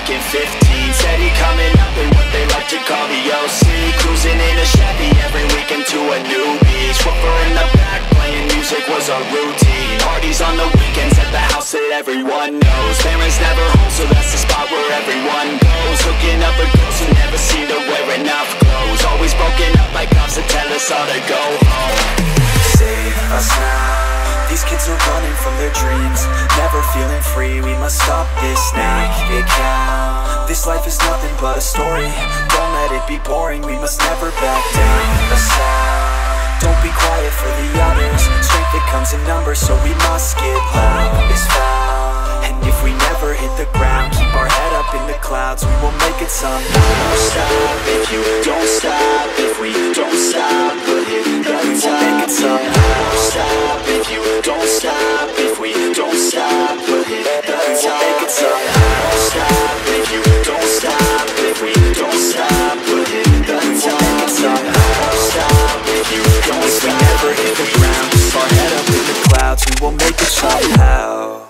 back in 15. Steady coming up in what they like to call the OC. Cruising in a Chevy every weekend to a new beach. Woofer in the back playing music was our routine. Parties on the weekends at the house that everyone knows. Parents never home, so that's the spot where everyone goes. Hooking up with girls who never seem to wear enough clothes. Always broken up by cops that tell us all to go home. Save us now. These kids are running from their dreams, never feeling free. We must stop this naked cow. This life is nothing but a story. Don't let it be boring. We must never back down. Aside, don't be quiet for the others. Strength that comes in numbers, so we must get loud. It's foul. And if we never hit the ground, keep our head up in the clouds, we will make it somehow. Don't stop if you don't stop. If we don't stop, we'll hit the top. We will make it somehow. Don't stop if you don't stop. If we don't stop, we'll hit the top. We will make it somehow. Don't stop if you don't stop. If we don't stop, we'll hit the top. We will make it somehow. Don't stop if you don't stop. If we never hit the ground, keep our head up in the clouds, we will make it somehow.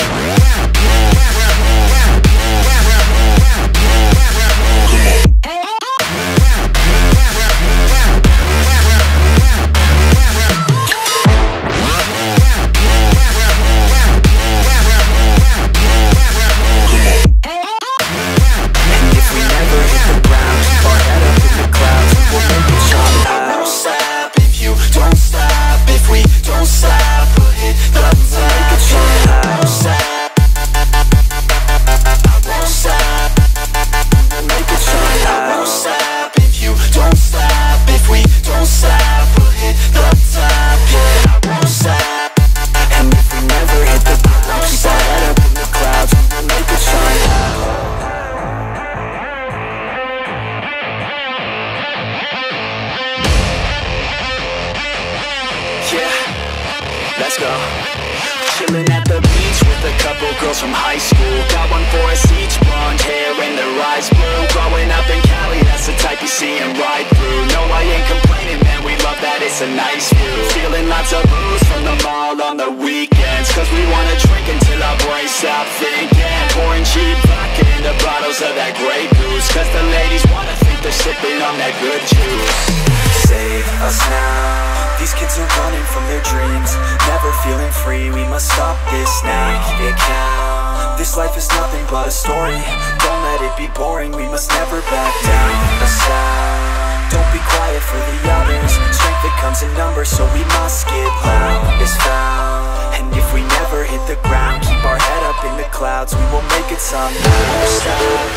Let's go. Chilling at the beach with a couple girls from high school. Got one for us each, blonde hair and their eyes blue. Growing up in Cali, that's the type you see and ride through. No, I ain't complaining, man, we love that, it's a nice view. Feeling lots of booze from the mall on the weekends, cause we wanna drink until our brains stop thinking. Pouring cheap vodka into bottles of that Grey Goose, cause the ladies wanna think they're sipping on that good juice. Save us now. These kids are running from their dreams, never feeling free. We must stop this naked cow. This life is nothing but a story. Don't let it be boring. We must never back down. Aside, don't be quiet for the others. Strength that comes in numbers, so we must get loud. It's foul. And if we never hit the ground, keep our head up in the clouds, we will make it somehow. Don't stop